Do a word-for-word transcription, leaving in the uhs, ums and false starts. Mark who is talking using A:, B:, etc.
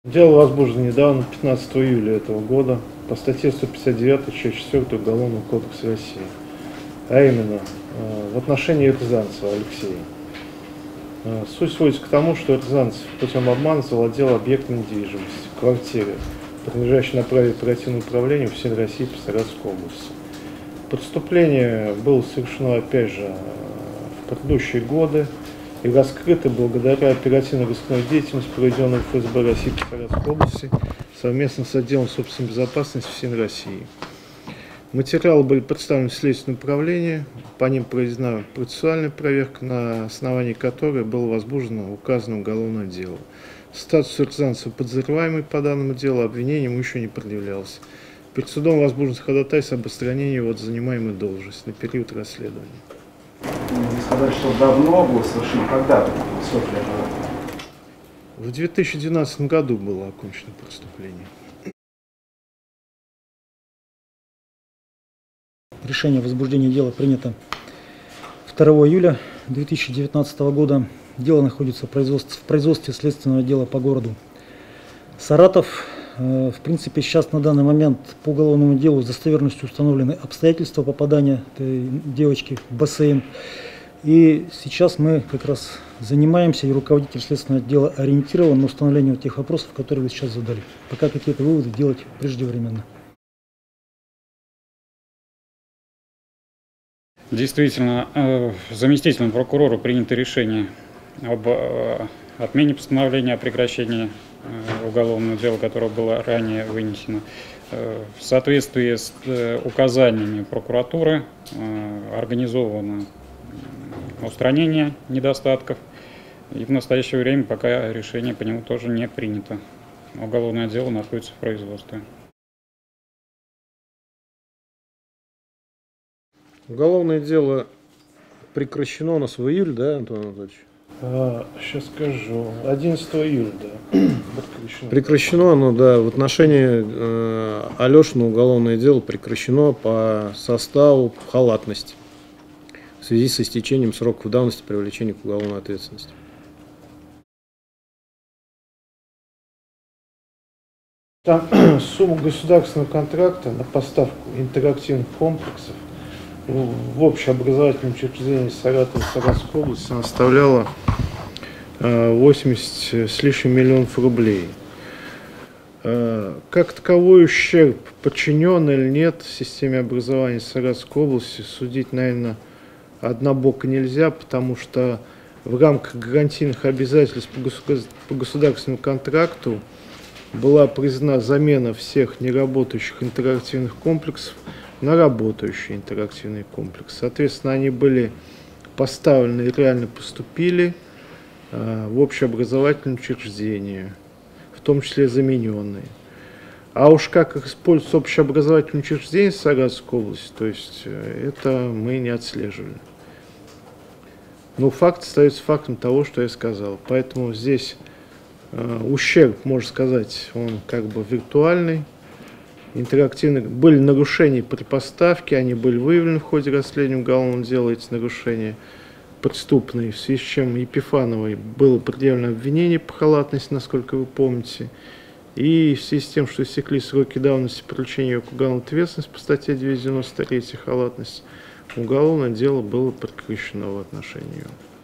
A: Дело возбуждено недавно, пятнадцатого июля этого года, по статье сто пятьдесят девять, часть четвёртая Уголовного кодекса России, а именно в отношении Рязанцева Алексея. Суть сводится к тому, что Рязанцев путем обмана завладел объектом недвижимости, квартиры, принадлежащей на праве оперативного управления всей России по Саратовской области. Преступление было совершено, опять же, в предыдущие годы и раскрыто благодаря оперативно-розыскной деятельности, проведенной в эф эс бэ России по Саратовской области совместно с отделом собственной безопасности всей России. Материалы были представлены в Следственное управление, по ним проведена процессуальная проверка, на основании которой было возбуждено указанное уголовное дело. Статус Рязанцева подозреваемый по данному делу, обвинение ему еще не предъявлялось. Перед судом возбуждено ходатайство об отстранении его от занимаемой должности на период расследования.
B: Вы сказали, что давно было совершено, когда это было, сколько лет назад?
A: В две тысячи двенадцатом году было окончено преступление.
C: Решение о возбуждении дела принято второго июля две тысячи девятнадцатого года. Дело находится в производстве, в производстве следственного дела по городу Саратов. В принципе, сейчас на данный момент по уголовному делу с достоверностью установлены обстоятельства попадания этой девочки в бассейн. И сейчас мы как раз занимаемся, и руководитель следственного дела ориентирован на установление тех вопросов, которые вы сейчас задали. Пока какие-то выводы делать преждевременно.
D: Действительно, заместителем прокурора принято решение об отмене постановления о прекращении уголовного дела, которое было ранее вынесено. В соответствии с указаниями прокуратуры организовано устранение недостатков, и в настоящее время пока решение по нему тоже не принято. Уголовное дело находится в производстве.
E: Уголовное дело прекращено у нас в июле, да, Антон Анатольевич?
A: А, сейчас скажу. одиннадцатого июля, да. Прекращено.
E: Прекращено оно, да, в отношении э, Алешина уголовное дело прекращено по составу халатности в связи с истечением сроков давности привлечения к уголовной ответственности.
A: Там сумма государственного контракта на поставку интерактивных комплексов в общеобразовательном учреждении Саратова, Саратовской области она составляла восемьдесят с лишним миллионов рублей. Как таковой ущерб, подчинен или нет системе образования Саратовской области, судить, наверное, однобоко нельзя, потому что в рамках гарантийных обязательств по государственному контракту была признана замена всех неработающих интерактивных комплексов на работающий интерактивный комплекс. Соответственно, они были поставлены и реально поступили э, в общеобразовательные учреждения, в том числе замененные. А уж как их используются общеобразовательные учреждения Саратовской области, то есть э, это мы не отслеживали. Но факт остается фактом того, что я сказал. Поэтому здесь э, ущерб, можно сказать, он как бы виртуальный. Интерактивных были нарушения при поставке, они были выявлены в ходе расследования уголовного дела, эти нарушения преступные, в связи с чем Епифановой было предъявлено обвинение по халатности, насколько вы помните, и в связи с тем, что истекли сроки давности привлечения ее к уголовной ответственности по статье двести девяносто три халатность, уголовное дело было прекращено в отношении ее.